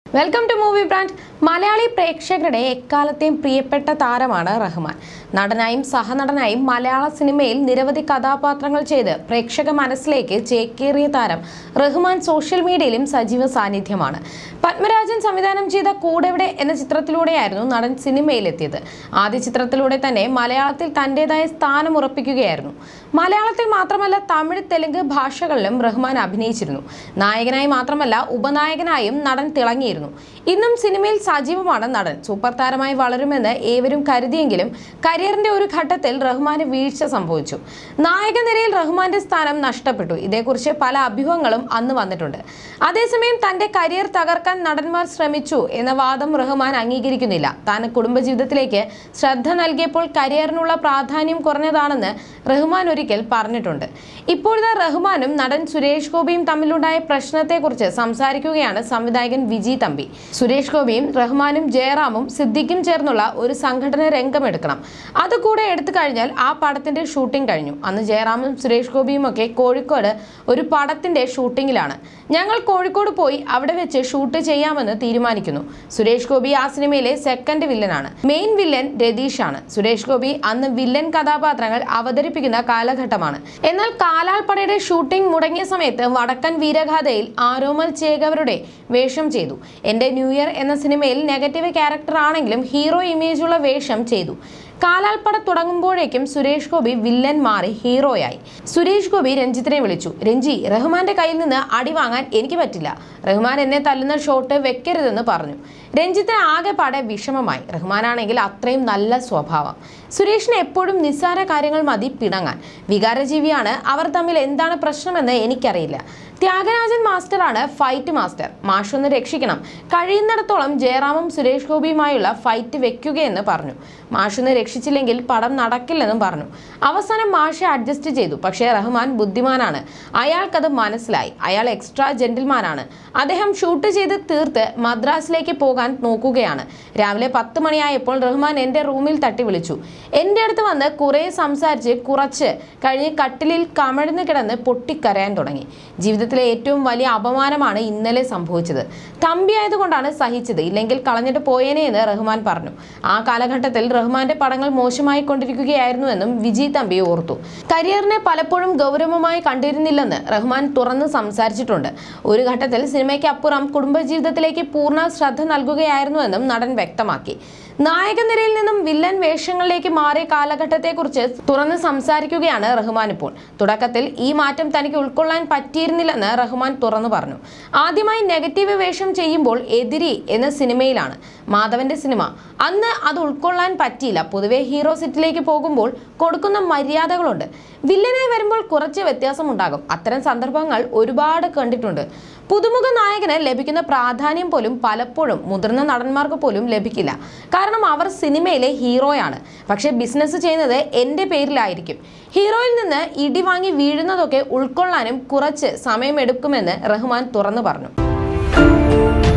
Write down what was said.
Welcome to movie brand. മലയാളി പ്രേക്ഷകരുടെ എക്കാലത്തെയും പ്രിയപ്പെട്ട താരമാണ് റഹ്മാൻ. നടനായും സഹനടനായും മലയാള സിനിമയിൽ നിരവധി കഥാപാത്രങ്ങൾ ചെയ്ത് പ്രേക്ഷക മനസ്സിലേക്ക് ചേക്കേറിയ താരം റഹ്മാൻ സോഷ്യൽ മീഡിയയിലും സജീവ സാന്നിധ്യമാണ്. പത്മരാജൻ സംവിധാനം ചെയ്ത കൂടെവിടെ എന്ന ചിത്രത്തിലൂടെയായിരുന്നു നടൻ സിനിമയിലെത്തിയത്. ആദ്യ ചിത്രത്തിലൂടെ തന്നെ മലയാളത്തിൽ തന്റേതായ സ്ഥാനം ഉറപ്പിക്കുകയായിരുന്നു. മലയാളത്തിൽ മാത്രമല്ല തമിഴ്, തെലുങ്ക് ഭാഷകളിലും റഹ്മാൻ അഭിനയിച്ചിരുന്നു. നായകനായി മാത്രമല്ല ഉപനായകനായും നടൻ തിളങ്ങിയിരുന്നു. ഇന്നും സിനിമയിൽ സജീവമാണ് നടൻ. സൂപ്പർ താരമായി വളരുമെന്ന് ഏവരും കരുതിയെങ്കിലും കരിയറിന്റെ ഒരു ഘട്ടത്തിൽ റഹ്മാന് വീഴ്ച സംഭവിച്ചു. നായക നിരയിൽ റഹ്മാന്റെ സ്ഥാനം നഷ്ടപ്പെട്ടു. ഇതേക്കുറിച്ച് പല അഭ്യൂഹങ്ങളും അന്ന് വന്നിട്ടുണ്ട്. അതേസമയം തന്റെ കരിയർ തകർക്കാൻ നടന്മാർ ശ്രമിച്ചു എന്ന വാദം റഹ്മാൻ അംഗീകരിക്കുന്നില്ല. താൻ കുടുംബജീവിതത്തിലേക്ക് ശ്രദ്ധ നൽകിയപ്പോൾ കരിയറിനുള്ള പ്രാധാന്യം കുറഞ്ഞതാണെന്ന് റഹ്മാൻ ഒരിക്കൽ പറഞ്ഞിട്ടുണ്ട്. ഇപ്പോഴത്തെ റഹ്മാനും നടൻ സുരേഷ് ഗോപിയും തമ്മിലുണ്ടായ പ്രശ്നത്തെക്കുറിച്ച് സംസാരിക്കുകയാണ് സംവിധായകൻ വിജി തമ്പി. സുരേഷ് ഗോപിയും റഹ്മാനും ജയറാമും സിദ്ദിഖും ചേർന്നുള്ള ഒരു സംഘടന രംഗമെടുക്കണം. അതുകൂടെ എടുത്തു കഴിഞ്ഞാൽ ആ പടത്തിന്റെ ഷൂട്ടിംഗ് കഴിഞ്ഞു. അന്ന് ജയറാമും സുരേഷ് ഗോപിയും ഒക്കെ കോഴിക്കോട് ഒരു പടത്തിന്റെ ഷൂട്ടിങ്ങിലാണ്. ഞങ്ങൾ കോഴിക്കോട് പോയി അവിടെ വെച്ച് ഷൂട്ട് ചെയ്യാമെന്ന് തീരുമാനിക്കുന്നു. സുരേഷ് ഗോപി ആ സിനിമയിലെ സെക്കൻഡ് വില്ലനാണ്. മെയിൻ വില്ലൻ രതീഷാണ്. സുരേഷ് ഗോപി അന്ന് വില്ലൻ കഥാപാത്രങ്ങൾ അവതരിപ്പിക്കുന്ന കാലഘട്ടമാണ്. എന്നാൽ കാലാൾപ്പടയുടെ ഷൂട്ടിംഗ് മുടങ്ങിയ സമയത്ത് വടക്കൻ വീരഗാഥയിൽ ആരോമൽ ചേകവരുടെ വേഷം ചെയ്തു. എന്റെ ന്യൂ ഇയർ എന്ന സിനിമയിൽ നെഗറ്റീവ് ക്യാരക്ടർ ആണെങ്കിലും ഹീറോ ഇമേജുള്ള വേഷം ചെയ്തു. കാലാൾപ്പട തുടങ്ങുമ്പോഴേക്കും സുരേഷ് ഗോപി വില്ലൻ മാറി ഹീറോയായി. സുരേഷ് ഗോപി രഞ്ജിത്തിനെ വിളിച്ചു. രഞ്ജി, റഹ്മാന്റെ കയ്യിൽ നിന്ന് അടി വാങ്ങാൻ എനിക്ക് പറ്റില്ല. റഹ്മാൻ എന്നെ തല്ലുന്ന ഷോട്ട് വെക്കരുതെന്ന് പറഞ്ഞു. രഞ്ജിത്തിന് ആകെ പാടെ വിഷമമായി. റഹ്മാനാണെങ്കിൽ അത്രയും നല്ല സ്വഭാവം. സുരേഷിന് എപ്പോഴും നിസ്സാര കാര്യങ്ങൾ മതി പിണങ്ങാൻ. വികാരജീവിയാണ്. അവർ തമ്മിൽ എന്താണ് പ്രശ്നമെന്ന് എനിക്കറിയില്ല. ത്യാഗരാജൻ മാസ്റ്ററാണ് ഫൈറ്റ് മാസ്റ്റർ. മാഷൊന്ന് രക്ഷിക്കണം. കഴിയുന്നിടത്തോളം ജയറാമും സുരേഷ് ഗോപിയുമായുള്ള ഫൈറ്റ് വെക്കുകയെന്ന് പറഞ്ഞു. മാഷൊന്ന് രക്ഷിച്ചില്ലെങ്കിൽ പടം നടക്കില്ലെന്നും പറഞ്ഞു. അവസാനം മാഷെ അഡ്ജസ്റ്റ് ചെയ്തു. പക്ഷേ റഹ്മാൻ ബുദ്ധിമാനാണ്. അയാൾക്കത് മനസ്സിലായി. അയാൾ എക്സ്ട്രാ ജെന്റിൽമാനാണ്. അദ്ദേഹം ഷൂട്ട് ചെയ്ത് തീർത്ത് മദ്രാസിലേക്ക് പോകാൻ നോക്കുകയാണ്. രാവിലെ 10 മണിയായപ്പോൾ റഹ്മാൻ എന്റെ റൂമിൽ തട്ടി വിളിച്ചു. എന്റെ അടുത്ത് വന്ന് കുറെ സംസാരിച്ച് കുറച്ച് കഴിഞ്ഞ് കട്ടിലിൽ കമഴ്ന്നു കിടന്ന് പൊട്ടിക്കരയാൻ തുടങ്ങി. ജീവിതത്തിലെ ഏറ്റവും വലിയ അപമാനമാണ് ഇന്നലെ സംഭവിച്ചത്. തമ്പി ആയതുകൊണ്ടാണ് സഹിച്ചത്, ഇല്ലെങ്കിൽ കളഞ്ഞിട്ട് പോയേനെ എന്ന് റഹ്മാൻ പറഞ്ഞു. ആ കാലഘട്ടത്തിൽ റഹ്മാന്റെ പടങ്ങൾ മോശമായി കൊണ്ടിരിക്കുകയായിരുന്നുവെന്നും വിജി തമ്പി ഓർത്തു. കരിയറിനെ പലപ്പോഴും ഗൗരവമായി കണ്ടിരുന്നില്ലെന്ന് റഹ്മാൻ തുറന്ന് സംസാരിച്ചിട്ടുണ്ട്. ഒരു ഘട്ടത്തിൽ സിനിമയ്ക്ക് അപ്പുറം കുടുംബജീവിതത്തിലേക്ക് പൂർണ്ണ ശ്രദ്ധ നൽകുകയായിരുന്നുവെന്നും നടൻ വ്യക്തമാക്കി. നായക നിരയിൽ നിന്നും വില്ലൻ വേഷങ്ങളിലേക്ക് മാറിയ കാലഘട്ടത്തെക്കുറിച്ച് തുറന്ന് സംസാരിക്കുകയാണ് റഹ്മാൻ ഇപ്പോൾ. തുടക്കത്തിൽ ഈ മാറ്റം തനിക്ക് ഉൾക്കൊള്ളാൻ പറ്റിയിരുന്നില്ലെന്ന് റഹ്മാൻ തുറന്നു പറഞ്ഞു. ആദ്യമായി നെഗറ്റീവ് വേഷം ചെയ്യുമ്പോൾ എതിരി എന്ന സിനിമയിലാണ്, മാധവന്റെ സിനിമ. അന്ന് അത് ഉൾക്കൊള്ളാൻ പറ്റിയില്ല. പൊതുവെ ഹീറോ സെറ്റിലേക്ക് പോകുമ്പോൾ കൊടുക്കുന്ന മര്യാദകളുണ്ട്. വില്ലനായി വരുമ്പോൾ കുറച്ച് വ്യത്യാസമുണ്ടാകും. അത്തരം സന്ദർഭങ്ങൾ ഒരുപാട് കണ്ടിട്ടുണ്ട്. പുതുമുഖ നായകന് ലഭിക്കുന്ന പ്രാധാന്യം പോലും പലപ്പോഴും മുതിർന്ന നടന്മാർക്ക് പോലും ലഭിക്കില്ല. കാരണം അവർ സിനിമയിലെ ഹീറോയാണ്. പക്ഷെ ബിസിനസ് ചെയ്യുന്നത് എൻ്റെ പേരിലായിരിക്കും. ഹീറോയിൽ നിന്ന് ഇടി വാങ്ങി വീഴുന്നതൊക്കെ ഉൾക്കൊള്ളാനും കുറച്ച് സമയമെടുക്കുമെന്ന് റഹ്മാൻ തുറന്നു പറഞ്ഞു.